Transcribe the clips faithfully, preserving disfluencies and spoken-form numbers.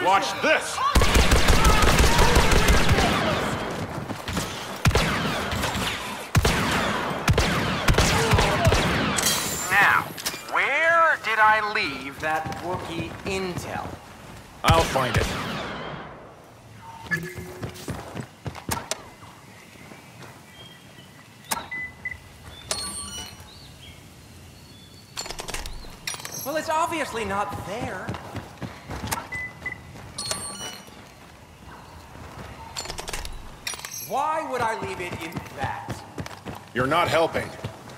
Watch this! Now, where did I leave that Wookiee intel? I'll find it. Well, it's obviously not there. Why would I leave it in that? You're not helping.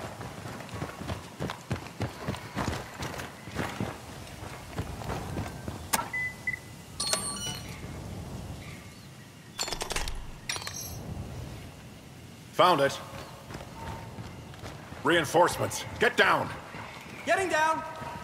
Found it. Reinforcements. Get down. Getting down.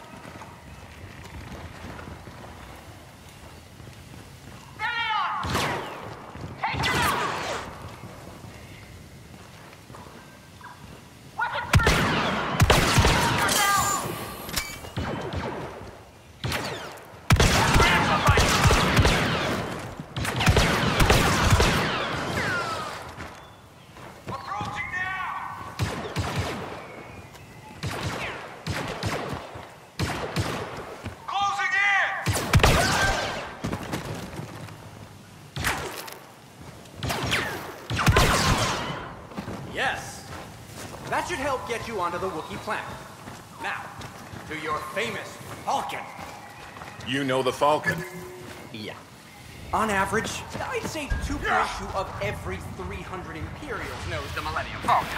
Yes. That should help get you onto the Wookiee planet. Now, to your famous Falcon. You know the Falcon. Yeah. On average, I'd say two per issue of every three hundred Imperials knows the Millennium Falcon.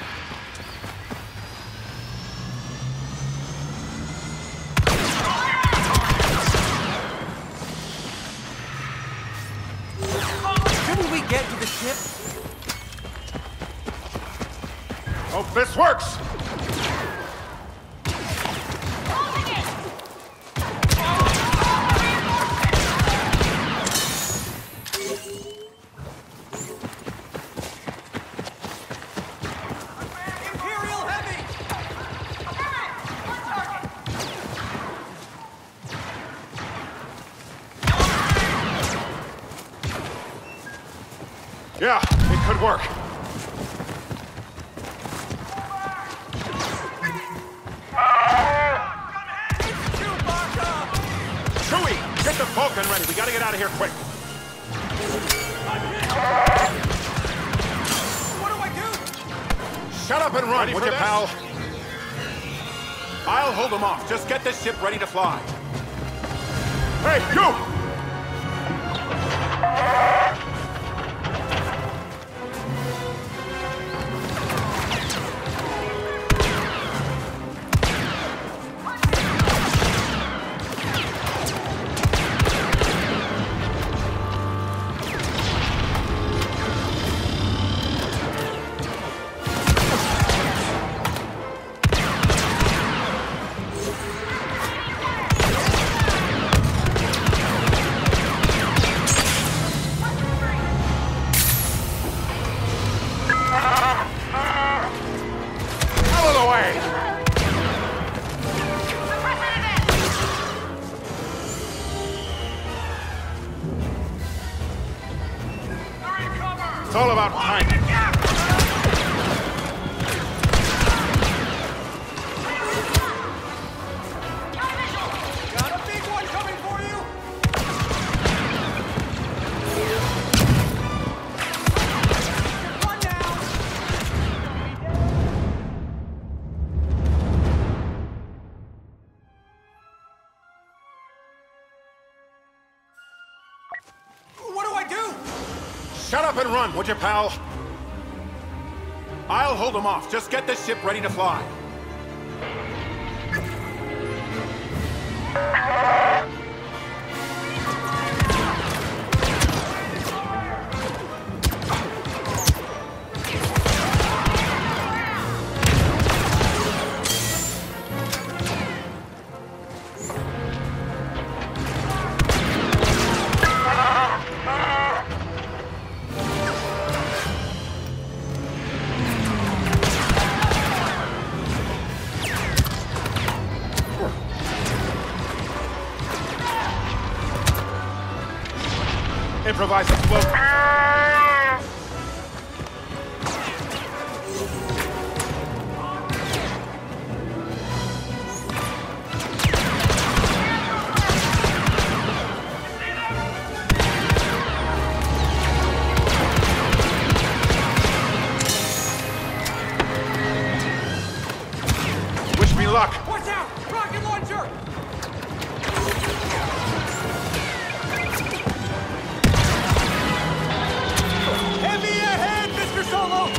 Shouldn't we get to the ship? Hope this works! Imperial Heavy! Yeah, it could work. Chewie, get the Falcon ready. We gotta get out of here quick. What do I do? Shut up and run, Ready would for you, this? pal? I'll hold them off. Just get the ship ready to fly. Hey, you! Out of the way! It's all about timing. Got a big one coming for you! One down! What do I do? Shut up and run, would you, pal? I'll hold them off. Just get the ship ready to fly. Improvise explosive. Wish me luck. Watch out! Rocket launcher! Heavy ahead, Mister Solo!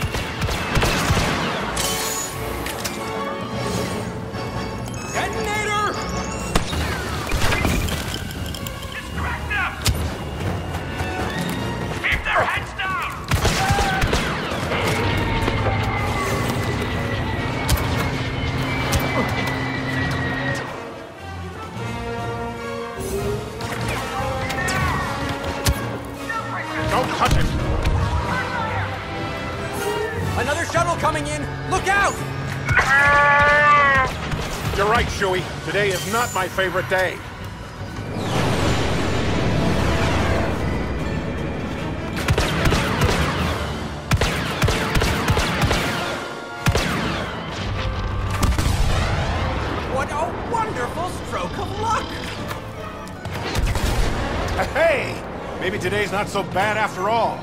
Detonator! Distract them! Keep their heads down! Don't touch it. Another shuttle coming in! Look out! You're right, Chewie. Today is not my favorite day. What a wonderful stroke of luck! Hey! Maybe today's not so bad after all.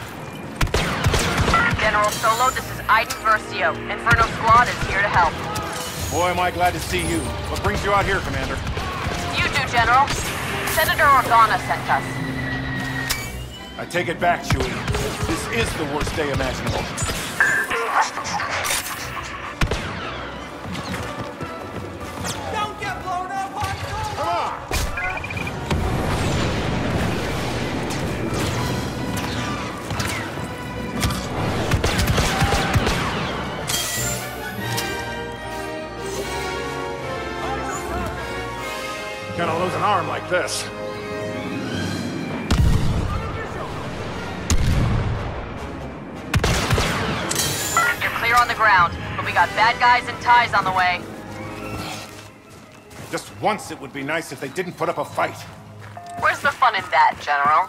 General Solo, this is Iden Versio. Inferno Squad is here to help. Boy, am I glad to see you. What brings you out here, Commander? You do, General. Senator Organa sent us. I take it back, Chewie. This is the worst day imaginable. Don't get blown up, Han Solo! Come on! Gonna lose an arm like this. You're clear on the ground, but we got bad guys and ties on the way. Just once it would be nice if they didn't put up a fight. Where's the fun in that, General?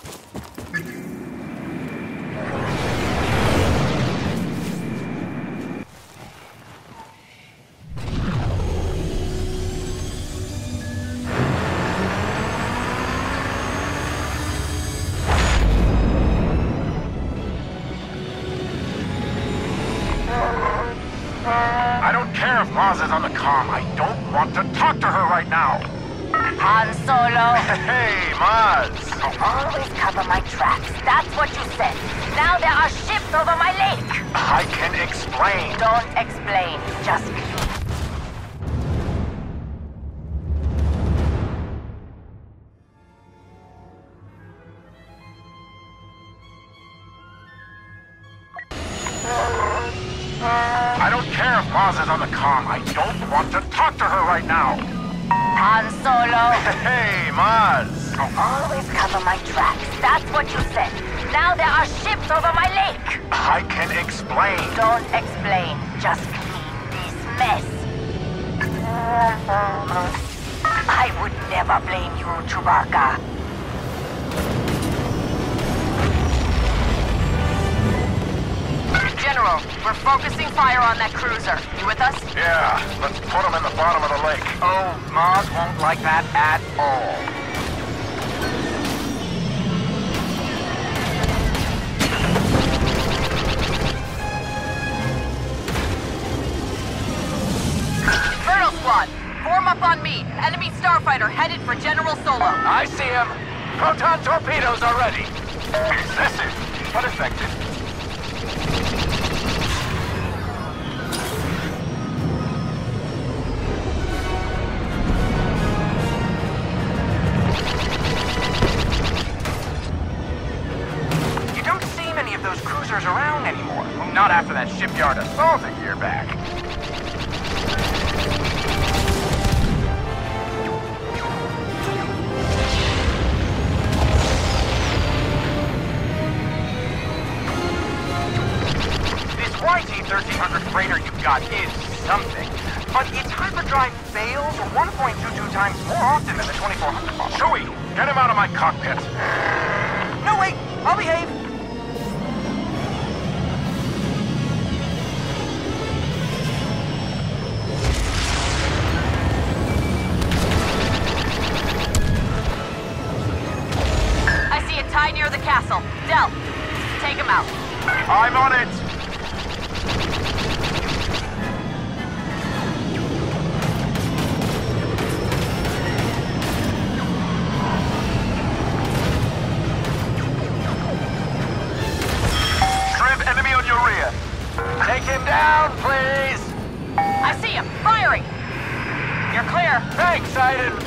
I don't care if Maz is on the comm. I don't want to talk to her right now. Han Solo. Hey, Maz. I always cover my tracks. That's what you said. Now there are ships over my lake. I can explain. Don't explain. Just I don't care if Maz is on the comm. I don't want to talk to her right now. Han Solo. Hey, Maz. I always cover my tracks. That's what you said. Now there are ships over my lake. I can explain. Don't explain. Just clean this mess. I would never blame you, Chewbacca. General, we're focusing fire on that cruiser. You with us? Yeah, let's put him in the bottom of the lake. Oh, Maz won't like that at all. Inferno Squad, form up on me. Enemy starfighter headed for General Solo. I see him. Proton torpedoes are ready. Excessive, but effective. You don't see many of those cruisers around anymore. Well, not after that shipyard assault a year back. Y T thirteen hundred freighter you've got is something, but its hyperdrive fails one point two two times more often than the twenty-four hundred model. Chewie, get him out of my cockpit. No, wait! I'll behave! I see a tie near the castle. Del, take him out. I'm on it! Shrimp, enemy on your rear. Take him down, please! I see him. Firing. You're clear. Thanks, Aiden!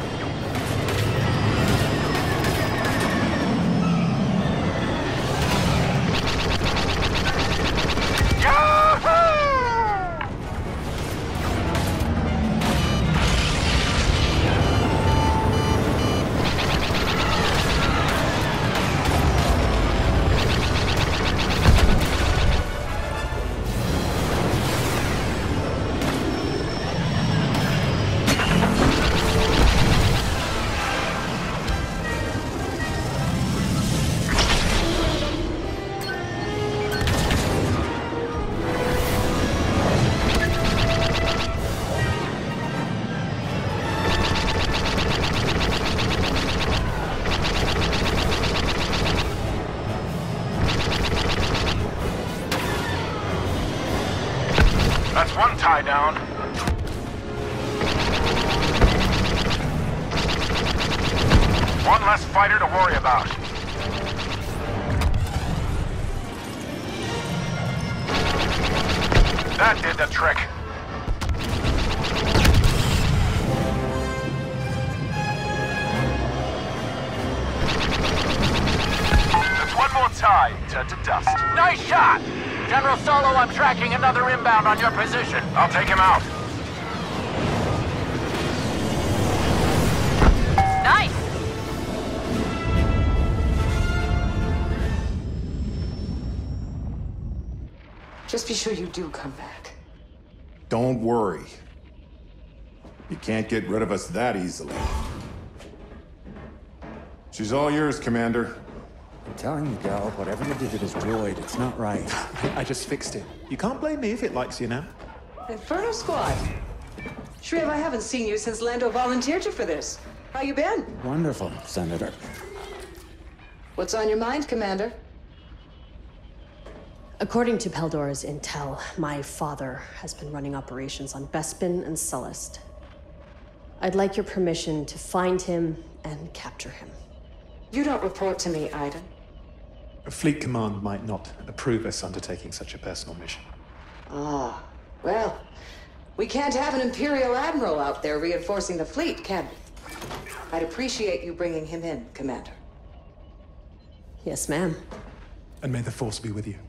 That's one tie down. One less fighter to worry about. That did the trick. That's one more tie, turned to dust. Nice shot! General Solo, I'm tracking another inbound on your position. I'll take him out. Nice. Just be sure you do come back. Don't worry. You can't get rid of us that easily. She's all yours, Commander. I'm telling you, Del, whatever you did to this droid, it's not right. I just fixed it. You can't blame me if it likes you now. Inferno Squad. Shriv, I haven't seen you since Lando volunteered you for this. How you been? Wonderful, Senator. What's on your mind, Commander? According to Peldora's intel, my father has been running operations on Bespin and Sullust. I'd like your permission to find him and capture him. You don't report to me, Aiden. A Fleet Command might not approve us undertaking such a personal mission. Ah, well, we can't have an Imperial Admiral out there reinforcing the fleet, can we? I'd appreciate you bringing him in, Commander. Yes, ma'am. And may the Force be with you.